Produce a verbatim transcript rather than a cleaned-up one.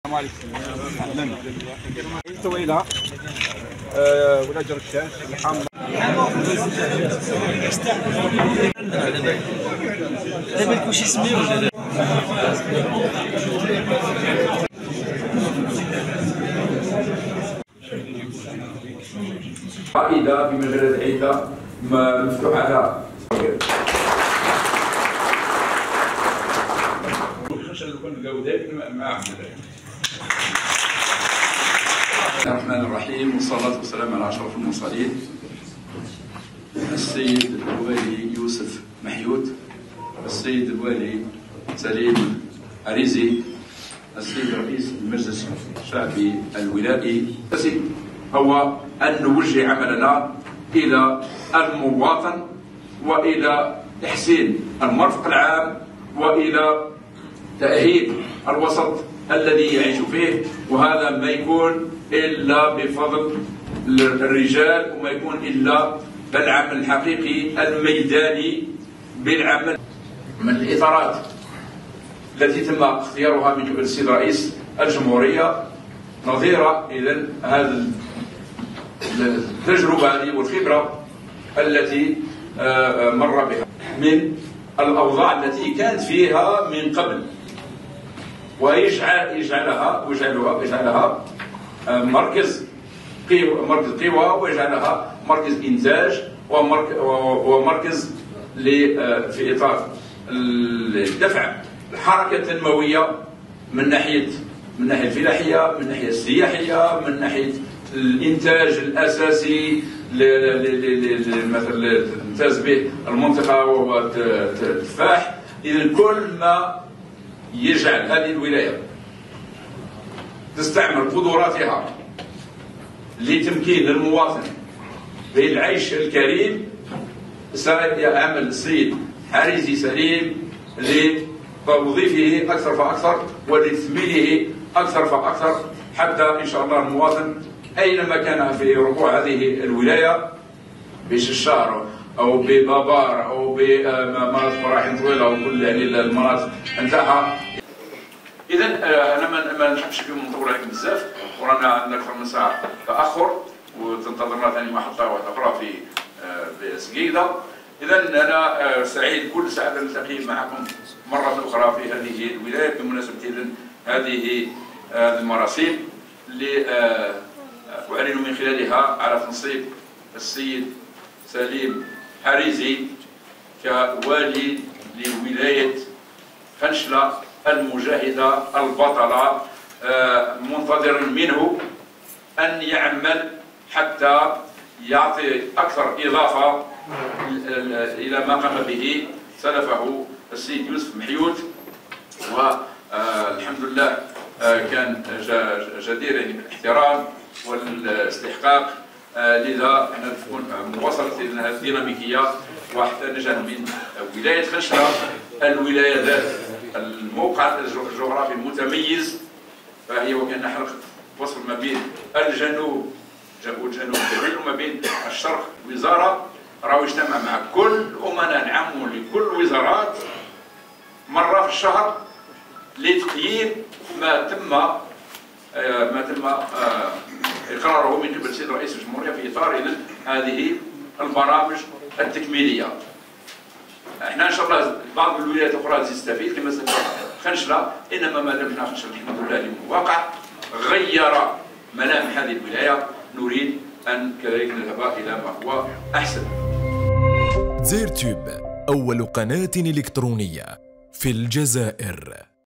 السلام عليكم. اهلا طويله ولا جرشاش الحامضه دابا كلشي سميه ولا قائدة في مجالات عدة مفتوحة لها. الرحمن الرحيم، والصلاة والسلام على أشرف المرسلين السيد الوالي يوسف محيود، السيد الوالي سليم عريزي، السيد رئيس المجلس الشعبي الولائي. هو أن نوجه عملنا إلى المواطن وإلى تحسين المرفق العام وإلى تأهيل الوسط الذي يعيش فيه، وهذا ما يكون إلا بفضل الرجال وما يكون إلا بالعمل الحقيقي الميداني بالعمل. من الإطارات التي تم اختيارها من قبل السيد رئيس الجمهورية نظيرة إذن هذا التجربة هذه والخبرة التي مر بها من الأوضاع التي كانت فيها من قبل، ويجعل يجعلها ويجعلها يجعلها مركز قوة مركز قوة ويجعلها مركز إنتاج ومركز في إطار الدفع الحركة التنموية من ناحية من ناحية الفلاحية، من ناحية السياحية، من ناحية الإنتاج الأساسي مثلا تمتاز به المنطقة وهو التفاح. إذا كل ما يجعل هذه الولاية تستعمل قدراتها لتمكين المواطن بالعيش الكريم سيعمل السيد عريزي سليم لتوظيفه أكثر فأكثر ولتثمينه أكثر فأكثر، حتى إن شاء الله المواطن أينما كان في ربوع هذه الولاية بششار أو ببابار أو بمناطق مراحل طويلة أو كل يعني المناطق نتاعها. إذا أنا ما نحبش اليوم نطول عليكم بزاف، ورانا عندنا أكثر من ساعة تأخر وتنتظرنا ثاني محطة واحدة أخرى في بسقيدة. إذا أنا سعيد كل سعادة نلتقي معكم مرة أخرى في هذه الولاية بمناسبة إذن هذه المراسيم اللي أعلن من خلالها على تنصيب السيد سليم عريزي كوالي لولاية خنشلة المجاهدة البطلة، منتظر منه أن يعمل حتى يعطي أكثر إضافة إلى ما قام به سلفه السيد يوسف محيود، والحمد لله كان جدير بالاحترام والاستحقاق. لذا احنا تكون مواصله الى هذه الديناميكيه وحتى نجعل من ولايه خنشلة الولايه ذات الموقع الجغرافي المتميز، فهي وكان حلقه وصل ما بين الجنوب والجنوب الجبيل وما بين الشرق. الوزاره راهو يجتمع مع كل امناء العام لكل الوزارات مره في الشهر لتقييم ما تم ما تم اقراره من قبل السيد رئيس الجمهوريه في اطار هذه البرامج التكميليه. احنا ان شاء الله بعض الولايات الاخرى تستفيد كما خنشلة، انما ما دام خنشلة الحمد لله للواقع غير ملامح هذه الولايه، نريد ان كذلك نذهب الى ما هو احسن. زيرتوب أول قناة إلكترونية في الجزائر.